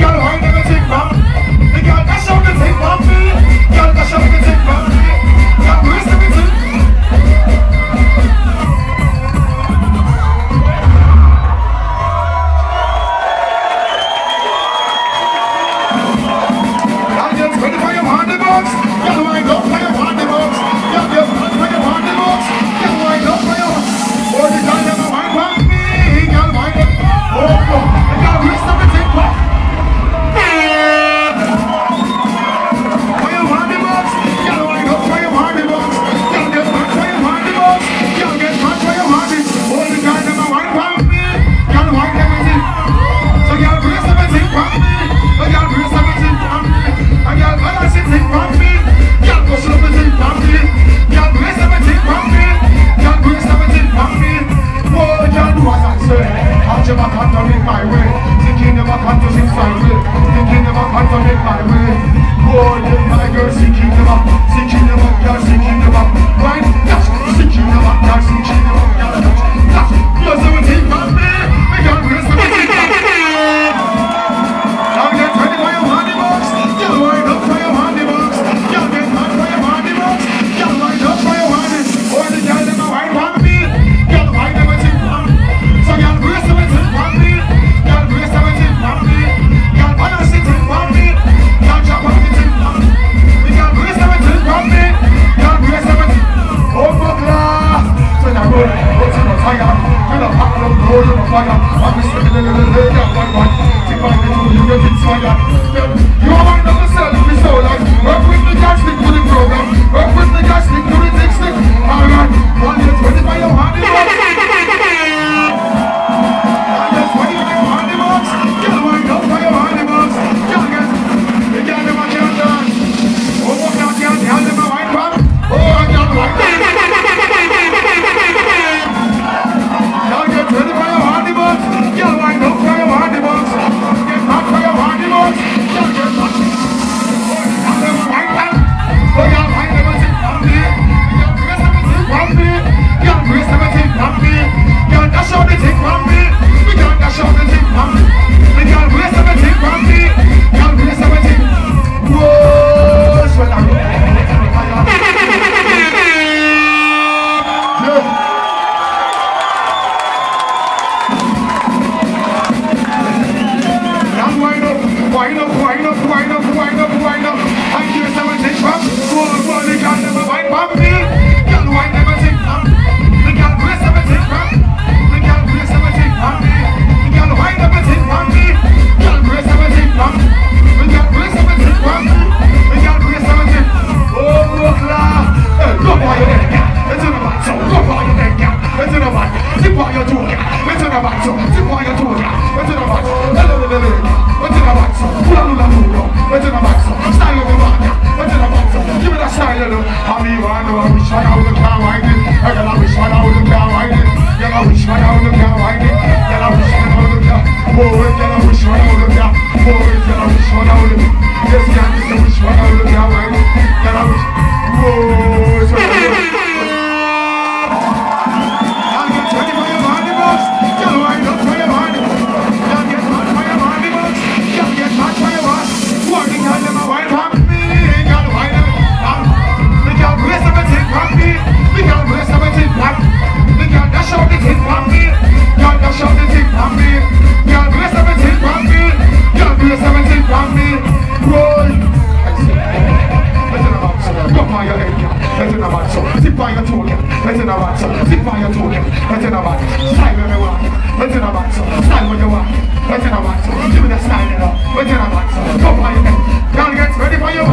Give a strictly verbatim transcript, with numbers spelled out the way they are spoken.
girl wine everything from the girl dash out the thing from me. Girl dash out the thing from me. Girl brace everything. Girl just ready for your party box. Girl wine up for your party box. Girl just ready for your party box. Girl wine up for your. Oh, the girl never wine from me. Girl wine up. Oh, no. The girl brace everything from. Ready for your